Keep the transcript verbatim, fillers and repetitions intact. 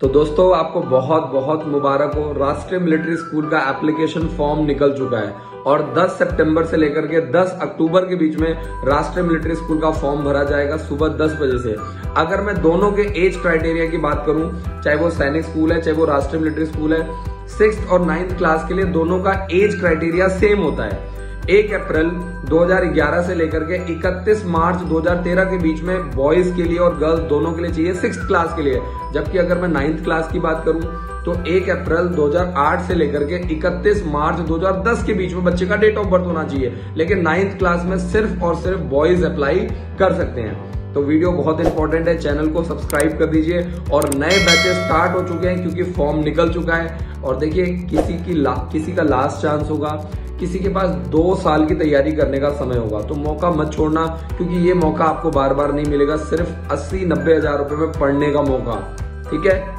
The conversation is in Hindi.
तो दोस्तों आपको बहुत बहुत मुबारक हो, राष्ट्रीय मिलिट्री स्कूल का एप्लीकेशन फॉर्म निकल चुका है और दस सितंबर से लेकर के दस अक्टूबर के बीच में राष्ट्रीय मिलिट्री स्कूल का फॉर्म भरा जाएगा सुबह दस बजे से। अगर मैं दोनों के एज क्राइटेरिया की बात करूं, चाहे वो सैनिक स्कूल है चाहे वो राष्ट्रीय मिलिट्री स्कूल है, सिक्स और नाइन्थ क्लास के लिए दोनों का एज क्राइटेरिया सेम होता है। एक अप्रैल दो हज़ार ग्यारह से लेकर के इकतीस मार्च दो हज़ार तेरह के बीच में बॉयज के लिए और गर्ल्स दोनों के लिए चाहिए सिक्स क्लास के लिए। जबकि अगर मैं नाइन्थ क्लास की बात करूं तो एक अप्रैल दो हज़ार आठ से लेकर के इकतीस मार्च दो हज़ार दस के बीच में बच्चे का डेट ऑफ बर्थ होना चाहिए। लेकिन नाइन्थ क्लास में सिर्फ और सिर्फ बॉयज अप्लाई कर सकते हैं। तो वीडियो बहुत इंपॉर्टेंट है, चैनल को सब्सक्राइब कर दीजिए। और नए बैचेस स्टार्ट हो चुके हैं क्योंकि फॉर्म निकल चुका है। और देखिए किसी की ला, किसी का लास्ट चांस होगा, किसी के पास दो साल की तैयारी करने का समय होगा, तो मौका मत छोड़ना क्योंकि ये मौका आपको बार बार नहीं मिलेगा। सिर्फ अस्सी नब्बे हजार रुपए में पढ़ने का मौका, ठीक है।